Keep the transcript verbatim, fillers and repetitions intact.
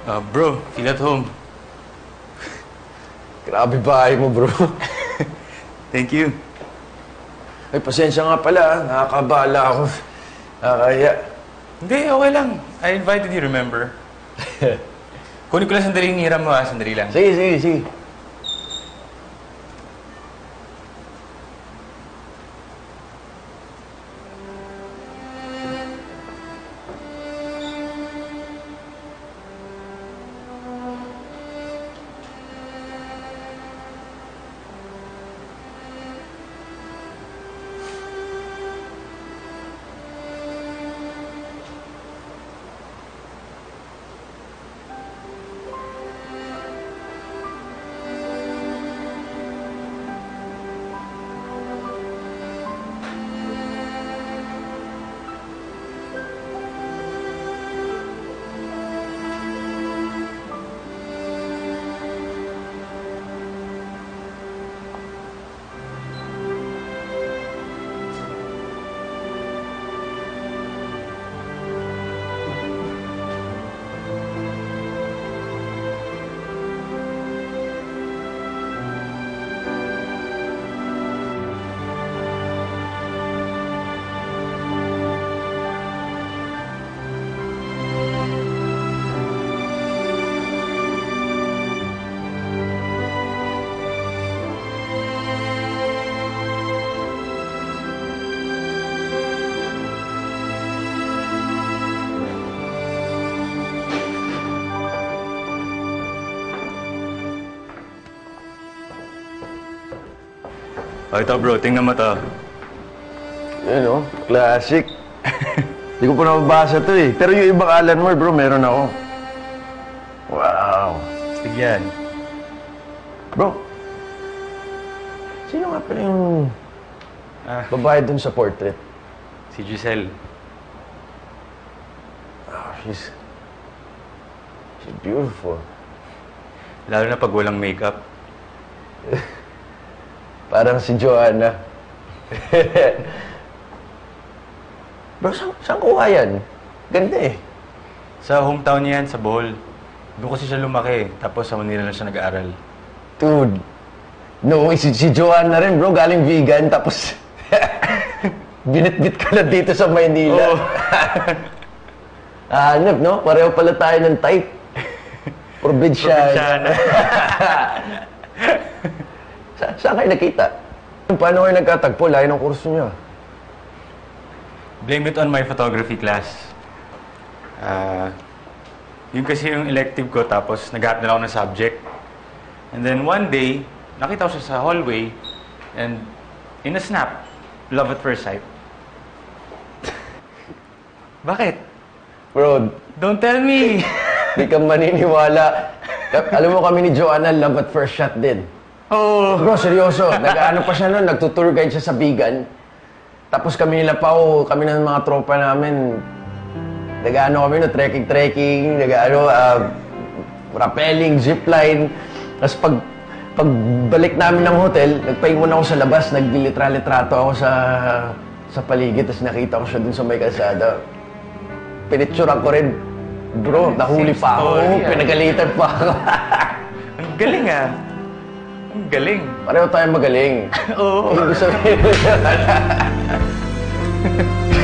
Uh, bro, feel at home. Grabe bahay mo, bro. Thank you. Ay, pasensya nga pala. ah. Nakakabala ako. Nakakaya. Hindi, okay lang. I invited you, remember? Kunin ko lang sandali yung hiram mo, ha? Sandali lang. Sige, sige, sige. Oh, ito bro, tingnan mo to. Yun, oh. Classic. Hindi ko pa nababasa to eh. Pero yung ibang Alan Moore, bro, meron ako. Wow. Tigyan. Bro, sino nga pala yung Ah, babae dun sa portrait? si Giselle. Oh, she's... She's beautiful. Lalo na pag walang makeup. Parang si Joanna. Bro, saan, saan kuha yan? Ganda eh. Sa hometown niya yan, sa Bohol. Doon kasi siya lumaki. Tapos sa Manila na siya nag-aaral. Dude. No, si, si Joanna rin, bro. Galing vegan. Tapos, binitbit ka na dito sa Maynila. Oo. Hanap, no? Pareho pala tayo ng type. Probinsyana. Probinsyana. Sa, saan kayo nakita? Paano kayo nagkatagpo? Layo ng kurso niyo. Blame it on my photography class. Ah, yun kasi yung elective ko, tapos naghahanap na ako ng subject. And then one day, nakita ko siya sa hallway, and in a snap, love at first sight. Bakit? Bro, Don't tell me! di ka maniniwala. Alam mo kami ni Joanna, love at first shot din. Oh. Bro, seryoso. Nag-ano pa siya noon, nagtutour guide siya sa Bigan. Tapos kami nila Pao, kami ng mga tropa namin, nag-ano kami no, trekking-trekking, nag-ano, uh, rappelling, zipline. Tapos pag, pagbalik namin ng hotel, nagpahingon ako sa labas, naglilitra-litrato ako sa sa paligid, tapos nakita ko siya dun sa may kalsada. Pinitsuran ko rin. Bro, nahuli pa ako, story, ah. pinagalitan pa ako. Ang galing ah. Ang galing. Pareho tayo magaling. Oo. Hindi sabihin.